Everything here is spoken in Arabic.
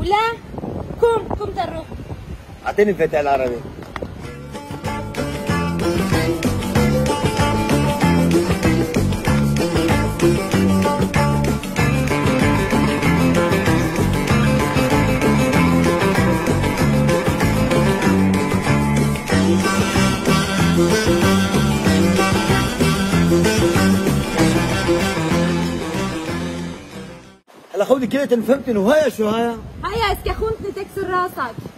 لا قم دروب. اعطيني الفتاة العربي. هلا خودي كده فهمت انه هيا شو هيا؟ هيا اسكي خونتني تكسر راسك.